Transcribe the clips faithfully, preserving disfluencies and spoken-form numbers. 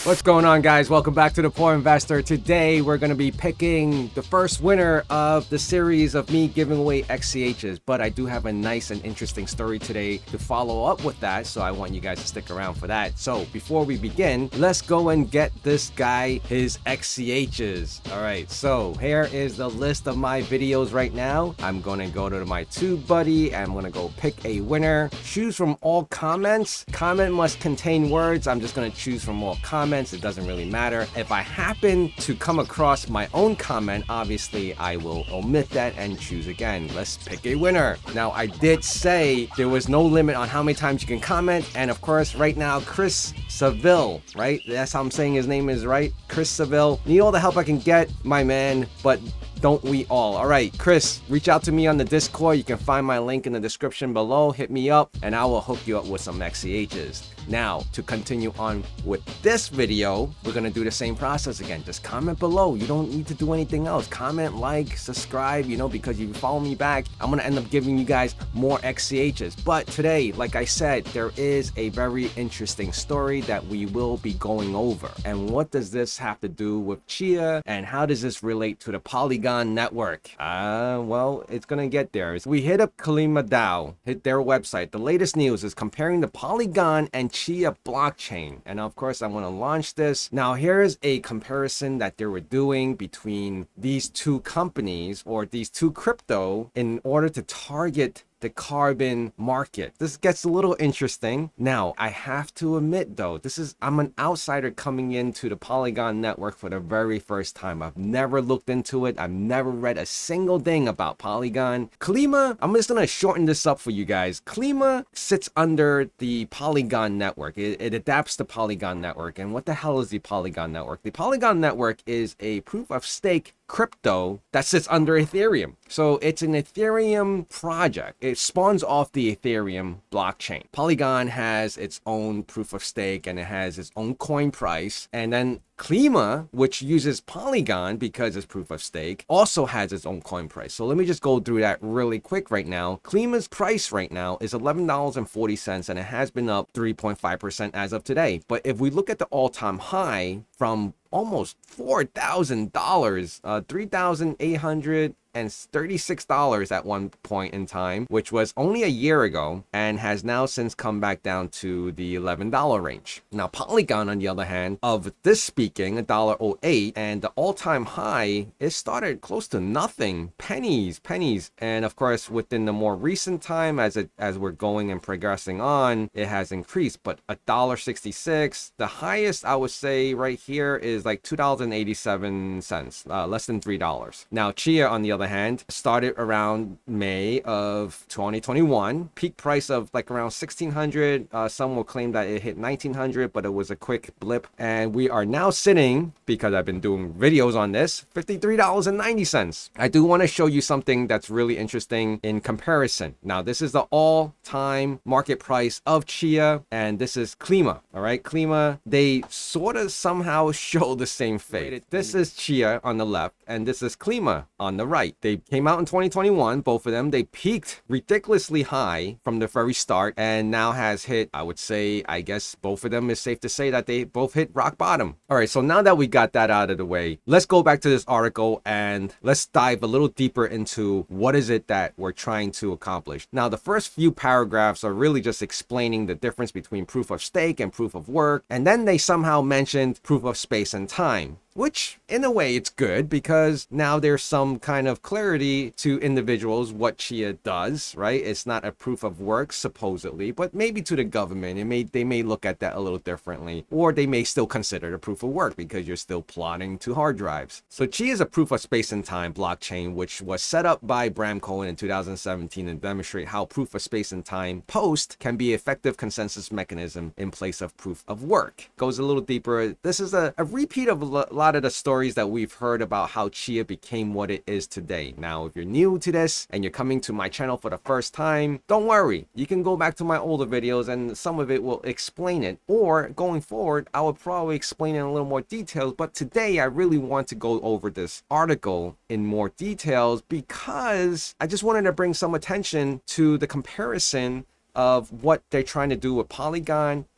What's going on, guys? Welcome back to The Poor Investor. Today we're going to be picking the first winner of the series of me giving away X C Hs, but I do have a nice and interesting story today to follow up with that, so I want you guys to stick around for that. So before we begin, let's go and get this guy his X C Hs. All right, so here is the list of my videos right now. I'm going to go to my TubeBuddy. I'm going to go pick a winner. Choose from all comments. Comment must contain words. I'm just going to choose from all comments. It doesn't really matter. If I happen to come across my own comment, obviously I will omit that and choose again. Let's pick a winner. Now, I did say there was no limit on how many times you can comment, and of course right now Chris Seville, right? That's how I'm saying his name is, right? Chris Seville. Need all the help I can get, my man, but don't we all? All right, Chris, reach out to me on the Discord. You can find my link in the description below. Hit me up and I will hook you up with some X C Hs. Now, to continue on with this video, we're going to do the same process again. Just comment below. You don't need to do anything else. Comment, like, subscribe, you know, because if you follow me back, I'm going to end up giving you guys more X C Hs. But today, like I said, there is a very interesting story that we will be going over. And what does this have to do with Chia? And how does this relate to the Polygon network? Uh, well, it's going to get there. We hit up KlimaDAO, hit their website. The latest news is comparing the Polygon and Chia blockchain, and of course I want to launch this. Now here's a comparison that they were doing between these two companies, or these two crypto, in order to target the carbon market. This gets a little interesting. Now, I have to admit though, this is, I'm an outsider coming into the Polygon network for the very first time. I've never looked into it. I've never read a single thing about Polygon. Klima, I'm just gonna shorten this up for you guys. Klima sits under the Polygon network. It, it adapts to Polygon network. And what the hell is the Polygon network? The Polygon network is a proof of stake crypto that sits under Ethereum. So it's an Ethereum project. It spawns off the Ethereum blockchain. Polygon has its own proof of stake and it has its own coin price. And then Klima, which uses Polygon because it's proof of stake, also has its own coin price. So let me just go through that really quick right now. Klima's price right now is eleven dollars and forty cents, and it has been up three point five percent as of today. But if we look at the all-time high from almost four thousand dollars, uh, three thousand eight hundred thirty-six dollars at one point in time, which was only a year ago, and has now since come back down to the eleven dollar range. Now, Polygon, on the other hand, of this speaking, one dollar oh eight, and the all-time high, it started close to nothing, pennies, pennies. And of course, within the more recent time, as it as we're going and progressing on, it has increased. But one dollar sixty-six, the highest I would say right here is like two dollars and eighty-seven cents, uh, less than three dollars. Now, Chia, on the other hand, started around May of twenty twenty-one, peak price of like around sixteen hundred. Uh, some will claim that it hit nineteen hundred, but it was a quick blip. And we are now sitting, because I've been doing videos on this, fifty-three dollars and ninety cents. I do want to show you something that's really interesting in comparison. Now, this is the all-time market price of Chia, and this is Klima. All right, Klima, they sort of somehow show the same fate. This is Chia on the left, and this is Klima on the right. They came out in twenty twenty-one, both of them. They peaked ridiculously high from the very start, and now has hit, I would say, I guess both of them is safe to say that they both hit rock bottom. All right, so now that we got that out of the way, let's go back to this article and let's dive a little deeper into what is it that we're trying to accomplish. Now, the first few paragraphs are really just explaining the difference between proof of stake and proof of work, and then they somehow mentioned proof of space and time, which in a way it's good because now there's some kind of clarity to individuals what Chia does, right? It's not a proof of work supposedly, but maybe to the government, it may they may look at that a little differently, or they may still consider it a proof of work because you're still plotting to hard drives. So Chia is a proof of space and time blockchain, which was set up by Bram Cohen in two thousand seventeen to demonstrate how proof of space and time post can be an effective consensus mechanism in place of proof of work. Goes a little deeper. This is a, a repeat of a lot of the stories that we've heard about how Chia became what it is today. Now, if you're new to this and you're coming to my channel for the first time, don't worry. You can go back to my older videos and some of it will explain it. Or going forward, I will probably explain it in a little more details. But today, I really want to go over this article in more details because I just wanted to bring some attention to the comparison of what they're trying to do with Polygon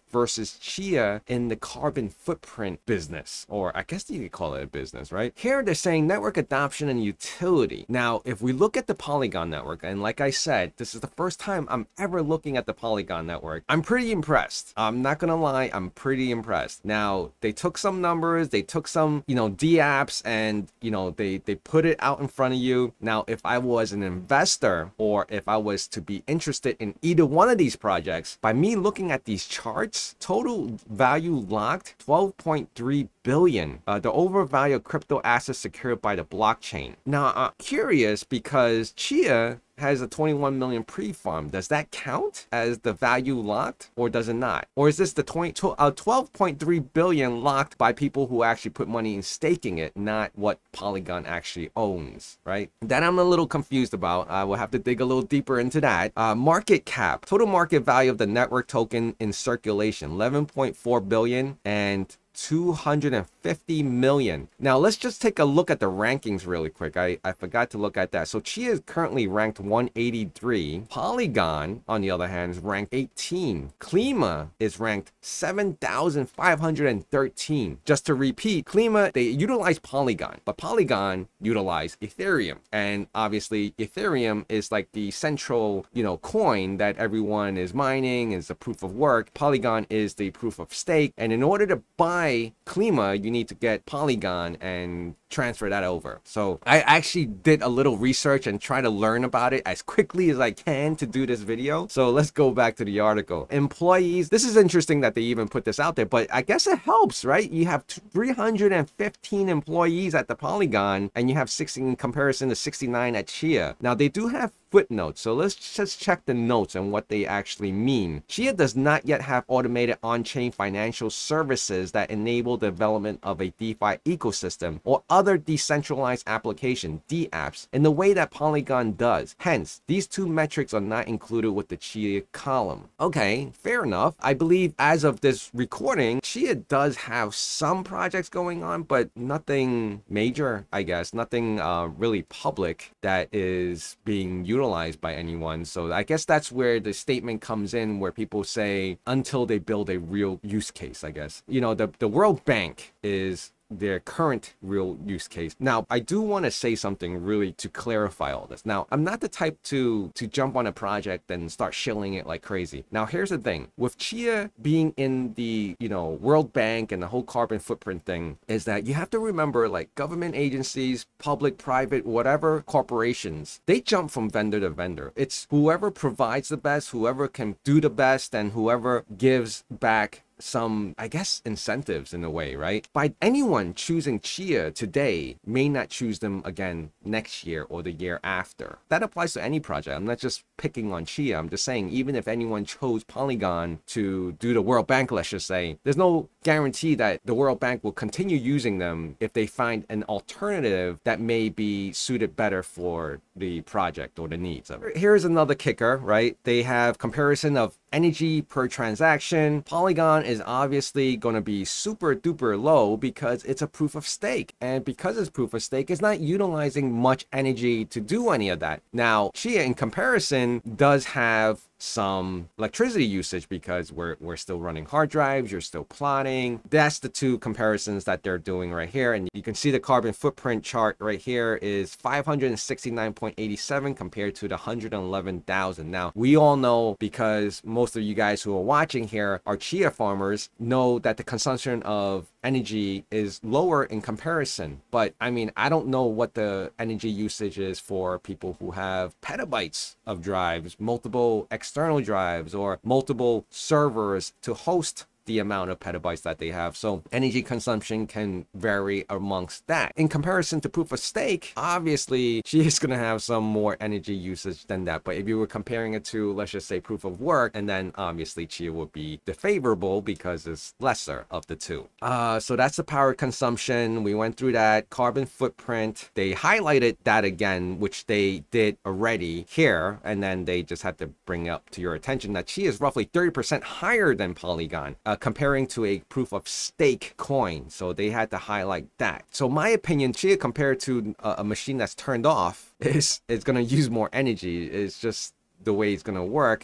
versus Chia in the carbon footprint business, or I guess you could call it a business, right? Here they're saying network adoption and utility. Now, if we look at the Polygon network, and like I said, this is the first time I'm ever looking at the Polygon network, I'm pretty impressed. I'm not gonna lie, I'm pretty impressed. Now, they took some numbers, they took some, you know, D apps, and, you know, they, they put it out in front of you. Now, if I was an investor, or if I was to be interested in either one of these projects, by me looking at these charts, total value locked twelve point three billion. Uh, the overvalued crypto assets secured by the blockchain. Now, I'm curious because Chia has a twenty-one million pre-farm. Does that count as the value locked, or does it not? Or is this the twelve point three billion locked by people who actually put money in staking it, not what Polygon actually owns, right? That I'm a little confused about. I will have to dig a little deeper into that. Uh, market cap, total market value of the network token in circulation, eleven point four billion, and two hundred fifty million. Now let's just take a look at the rankings really quick. I, I forgot to look at that. So Chia is currently ranked one eighty-three. Polygon, on the other hand, is ranked eighteen. Klima is ranked seven thousand five hundred thirteen. Just to repeat, Klima, they utilize Polygon, but Polygon utilize Ethereum. And obviously Ethereum is like the central, you know, coin that everyone is mining, is a proof of work. Polygon is the proof of stake. And in order to buy Klima, you need to get Polygon and transfer that over. So I actually did a little research and try to learn about it as quickly as I can to do this video. So let's go back to the article. Employees, this is interesting that they even put this out there, but I guess it helps, right? You have three hundred fifteen employees at the Polygon, and you have sixty in comparison to sixty-nine at Chia. Now they do have footnotes, so let's just check the notes and what they actually mean. Chia does not yet have automated on-chain financial services that enable the development of a DeFi ecosystem or other decentralized application, D apps, in the way that Polygon does. Hence, these two metrics are not included with the Chia column. Okay, fair enough. I believe as of this recording, Chia does have some projects going on, but nothing major, I guess. Nothing uh, really public that is being utilized by anyone. So I guess that's where the statement comes in, where people say until they build a real use case, I guess. You know, the, the World Bank is their current real use case. Now, I do want to say something really to clarify all this. Now, I'm not the type to to jump on a project and start shilling it like crazy. Now, here's the thing. With Chia being in the, you know, World Bank and the whole carbon footprint thing, is that you have to remember, like, government agencies, public, private, whatever, corporations, they jump from vendor to vendor. It's whoever provides the best, whoever can do the best, and whoever gives back some, I guess, incentives in a way, right? By anyone choosing Chia today may not choose them again next year or the year after. That applies to any project. I'm not just picking on Chia. I'm just saying, even if anyone chose Polygon to do the World Bank, let's just say, there's no guarantee that the World Bank will continue using them if they find an alternative that may be suited better for the project or the needs of it. Here's another kicker, right? They have comparison of energy per transaction. Polygon is obviously going to be super duper low because it's a proof of stake. And because it's proof of stake, it's not utilizing much energy to do any of that. Now, Chia, in comparison, does have some electricity usage because we're, we're still running hard drives, you're still plotting. That's the two comparisons that they're doing right here. And you can see the carbon footprint chart right here is five hundred sixty-nine point eight seven compared to the one hundred eleven thousand. Now, we all know, because most of you guys who are watching here are Chia farmers, know that the consumption of energy is lower in comparison. But I mean, I don't know what the energy usage is for people who have petabytes of drives, multiple external drives, or multiple servers to host the amount of petabytes that they have. So energy consumption can vary amongst that. In comparison to proof of stake, obviously she is going to have some more energy usage than that. But if you were comparing it to, let's just say, proof of work, and then obviously Chia would be the favorable because it's lesser of the two. Uh, so that's the power consumption. We went through that. Carbon footprint, they highlighted that again, which they did already here. And then they just had to bring up to your attention that Chia is roughly thirty percent higher than Polygon. Uh, comparing to a proof of stake coin. So they had to highlight that. So my opinion, Chia compared to a, a machine that's turned off is it's going to use more energy. It's just the way it's going to work.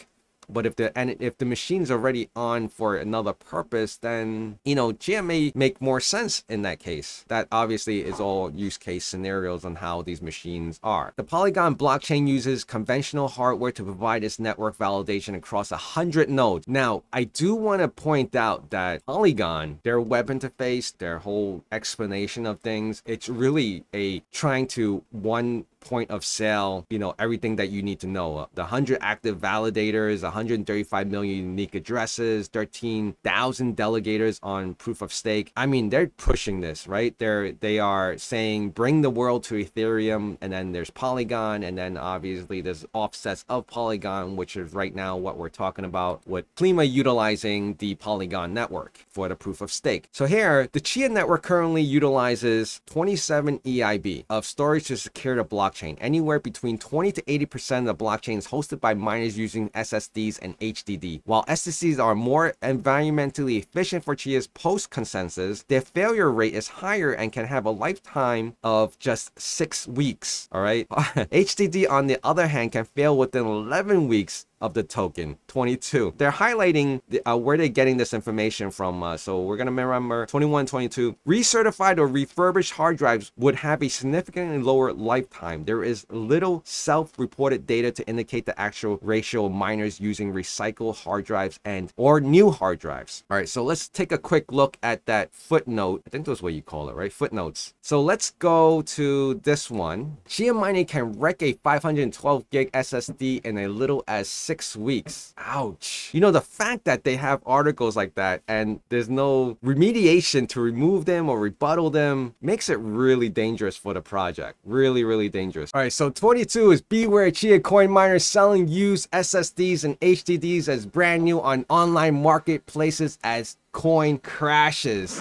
But if the and if the machine's already on for another purpose, then, you know, Chia may make more sense in that case. That obviously is all use case scenarios on how these machines are. The Polygon blockchain uses conventional hardware to provide its network validation across a hundred nodes. Now, I do want to point out that Polygon, their web interface, their whole explanation of things, it's really a trying to one point of sale, you know, everything that you need to know. The one hundred active validators, one hundred thirty-five million unique addresses, thirteen thousand delegators on proof of stake. I mean, they're pushing this, right? They're they are saying bring the world to Ethereum, and then there's Polygon, and then obviously there's offsets of Polygon, which is right now what we're talking about with Klima utilizing the Polygon network for the proof of stake. So here, the Chia network currently utilizes twenty-seven E I B of storage to secure the blockchain. Anywhere between twenty to eighty percent of the blockchain is hosted by miners using S S Ds and H D D. While S S Ds are more environmentally efficient for Chia's post-consensus, their failure rate is higher and can have a lifetime of just six weeks. All right. H D D, on the other hand, can fail within eleven weeks of the token. Twenty-two. They're highlighting the, uh, where they're getting this information from. Uh, so we're going to remember twenty-one, twenty-two. Recertified or refurbished hard drives would have a significantly lower lifetime. There is little self-reported data to indicate the actual ratio of miners using recycled hard drives and or new hard drives. All right, so let's take a quick look at that footnote. I think that's what you call it, right? Footnotes. So let's go to this one. Chia mining can wreck a five hundred twelve gig S S D in a little as six Six weeks. Ouch. You know, the fact that they have articles like that and there's no remediation to remove them or rebuttal them makes it really dangerous for the project. Really, really dangerous. All right, so twenty-two is beware Chia coin miners selling used S S Ds and H D Ds as brand new on online marketplaces as coin crashes.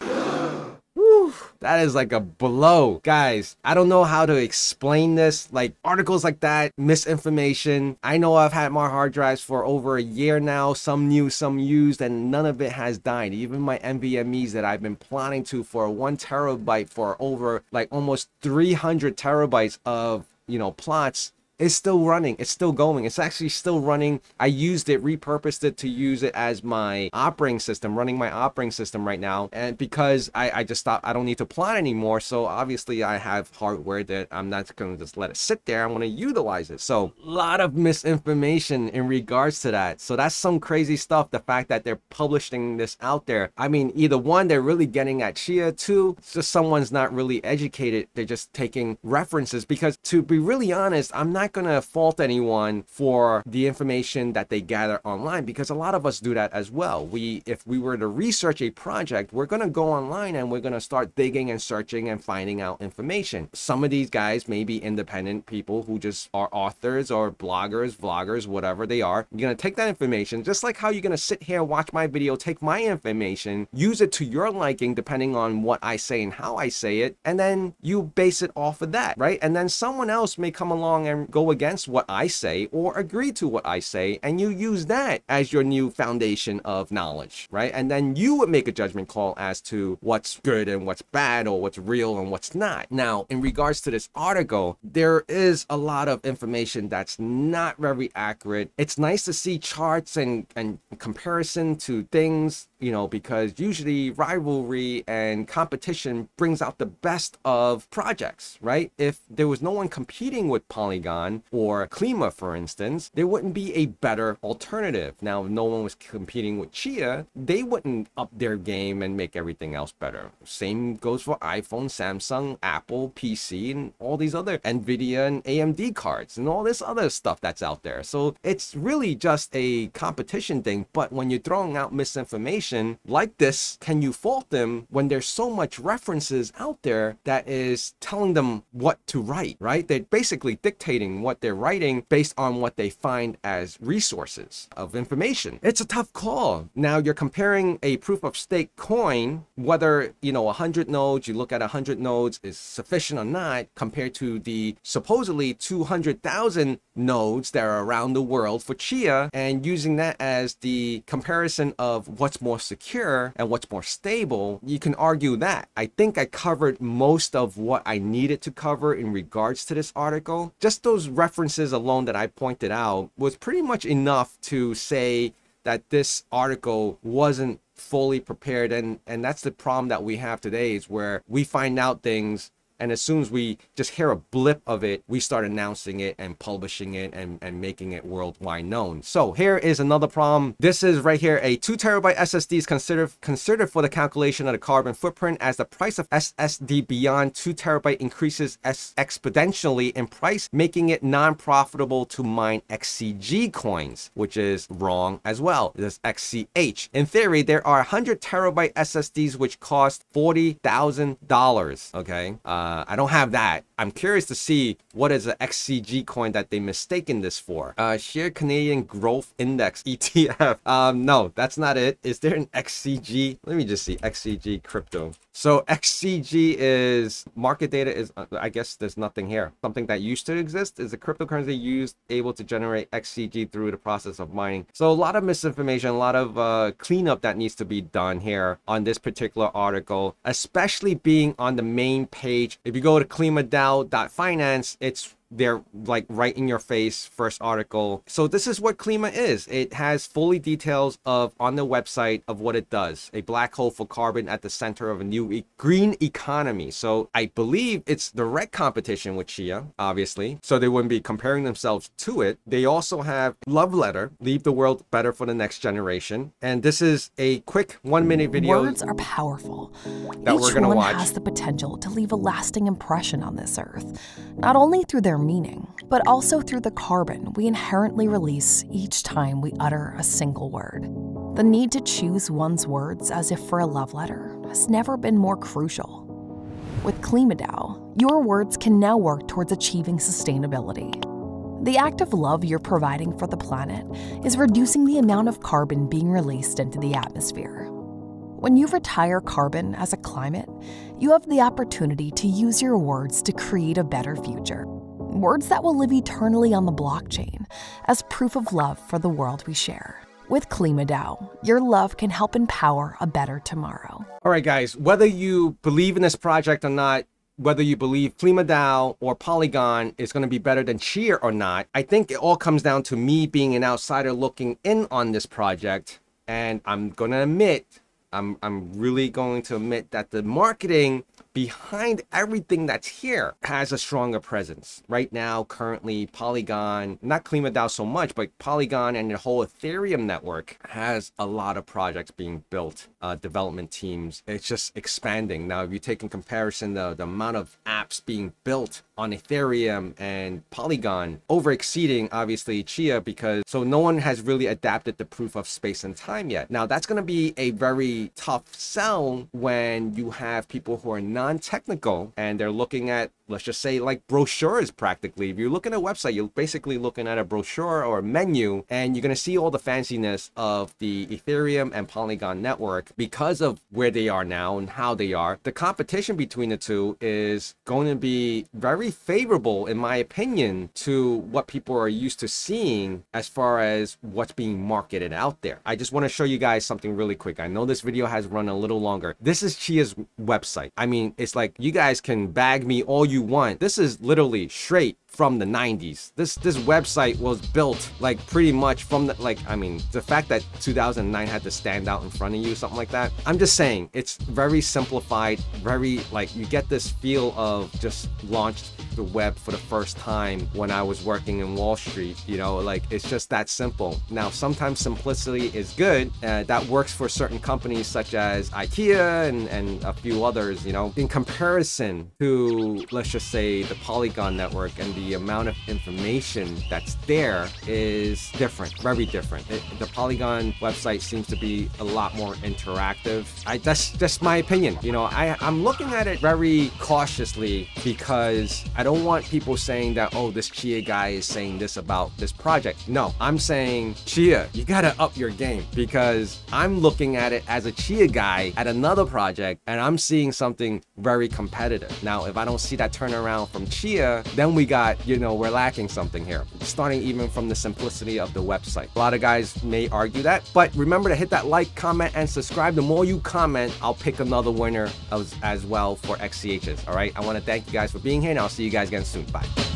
That is like a blow. Guys, I don't know how to explain this. Like, articles like that, misinformation. I know I've had my hard drives for over a year now, some new, some used, and none of it has died. Even my N V M Es that I've been planning to for one terabyte for over like almost three hundred terabytes of, you know, plots, it's still running. It's still going. It's actually still running. I used it, repurposed it to use it as my operating system, running my operating system right now. And because I, I just thought I don't need to plot anymore. So obviously I have hardware that I'm not going to just let it sit there. I'm going to utilize it. So a lot of misinformation in regards to that. So that's some crazy stuff. The fact that they're publishing this out there. I mean, either one, they're really getting at Chia. Two, it's just someone's not really educated. They're just taking references, because to be really honest, I'm not going to fault anyone for the information that they gather online, because a lot of us do that as well. We, if we were to research a project, we're going to go online and we're going to start digging and searching and finding out information. Some of these guys may be independent people who just are authors or bloggers, vloggers, whatever they are. You're going to take that information, just like how you're going to sit here, watch my video, take my information, use it to your liking, depending on what I say and how I say it, and then you base it off of that, right? And then someone else may come along and go against what I say or agree to what I say, and you use that as your new foundation of knowledge, right? And then you would make a judgment call as to what's good and what's bad, or what's real and what's not. Now, in regards to this article, there is a lot of information that's not very accurate. It's nice to see charts and, and comparison to things, you know, because usually rivalry and competition brings out the best of projects, right? If there was no one competing with Polygon or Klima, for instance, there wouldn't be a better alternative. Now, if no one was competing with Chia, they wouldn't up their game and make everything else better. Same goes for iPhone, Samsung, Apple, P C, and all these other NVIDIA and A M D cards and all this other stuff that's out there. So it's really just a competition thing. But when you're throwing out misinformation like this, can you fault them when there's so much references out there that is telling them what to write, right? They're basically dictating what they're writing based on what they find as resources of information. It's a tough call. Now you're comparing a proof of stake coin, whether, you know, one hundred nodes, you look at one hundred nodes is sufficient or not, compared to the supposedly two hundred thousand nodes that are around the world for Chia, and using that as the comparison of what's more secure and what's more stable. You can argue that. I think I covered most of what I needed to cover in regards to this article. Just those those references alone that I pointed out was pretty much enough to say that this article wasn't fully prepared. And and that's the problem that we have today, is where we find out things, and as soon as we just hear a blip of it, we start announcing it and publishing it and, and making it worldwide known. So here is another problem. This is right here. A two terabyte S S D is considered considered for the calculation of the carbon footprint, as the price of S S D beyond two terabyte increases exponentially in price, making it non-profitable to mine X C G coins, which is wrong as well. This X C H. In theory, there are one hundred terabyte S S Ds which cost forty thousand dollars. Okay. Uh, Uh, I don't have that. I'm curious to see what is an X C G coin that they mistaken this for. Uh, Shared Canadian Growth Index E T F. Um, no, that's not it. Is there an X C G? Let me just see. X C G crypto. So X C G is market data is, uh, I guess there's nothing here. Something that used to exist is a cryptocurrency used able to generate X C G through the process of mining. So a lot of misinformation, a lot of uh, cleanup that needs to be done here on this particular article, especially being on the main page. If you go to KlimaDAO dot finance, it's they're like right in your face first article. So this is what Klima is. It has fully details of on the website of what it does. A black hole for carbon at the center of a new e green economy. So I believe it's direct competition with Chia, obviously. So they wouldn't be comparing themselves to it. They also have Love Letter, Leave the World Better for the Next Generation. And this is a quick one minute video. Words are powerful. That Each we're gonna one watch. has the potential to leave a lasting impression on this earth, not only through their meaning, but also through the carbon we inherently release each time we utter a single word. The need to choose one's words as if for a love letter has never been more crucial. With KlimaDAO, your words can now work towards achieving sustainability. The act of love you're providing for the planet is reducing the amount of carbon being released into the atmosphere. When you retire carbon as a climate, you have the opportunity to use your words to create a better future. Words that will live eternally on the blockchain as proof of love for the world we share. With KlimaDAO, your love can help empower a better tomorrow. All right, guys, whether you believe in this project or not, whether you believe KlimaDAO or Polygon is going to be better than Chia or not, I think it all comes down to me being an outsider looking in on this project. And I'm going to admit, I'm, I'm really going to admit that the marketing behind everything that's here has a stronger presence. Right now, currently, Polygon, not KlimaDAO so much, but Polygon and the whole Ethereum network has a lot of projects being built, uh, development teams. It's just expanding. Now, if you take in comparison the, the amount of apps being built on Ethereum and Polygon, over exceeding, obviously, Chia, because so no one has really adapted the proof of space and time yet. Now, that's going to be a very tough sell when you have people who are not non-technical and they're looking at, let's just say, like brochures practically. If you look at a website, you're basically looking at a brochure or a menu, and you're going to see all the fanciness of the Ethereum and Polygon network because of where they are now and how they are. The competition between the two is going to be very favorable, in my opinion, to what people are used to seeing as far as what's being marketed out there. I just want to show you guys something really quick. I know this video has run a little longer. This is Chia's website. I mean, it's like, you guys can bag me all you want. This is literally straight from the nineties. This this website was built like pretty much from the, like, I mean, the fact that two thousand nine had to stand out in front of you, something like that. I'm just saying, it's very simplified, very like, you get this feel of just launched the web for the first time when I was working in Wall Street, you know, like, it's just that simple. Now, sometimes simplicity is good. Uh, that works for certain companies such as IKEA and, and a few others, you know, in comparison to, let's just say, the Polygon network, and the amount of information that's there is different, very different. It, the Polygon website seems to be a lot more interactive. I, that's just my opinion. You know, I, I'm looking at it very cautiously because I don't want people saying that, oh, this Chia guy is saying this about this project. No, I'm saying, Chia, you gotta up your game, because I'm looking at it as a Chia guy at another project, and I'm seeing something very competitive. Now, if I don't see that turnaround from Chia, then we got, you know, we're lacking something here, starting even from the simplicity of the website. A lot of guys may argue that, but remember to hit that like, comment, and subscribe. The more you comment, I'll pick another winner as, as well for X C Hs. All right, I want to thank you guys for being here, and I'll see you guys again soon. Bye.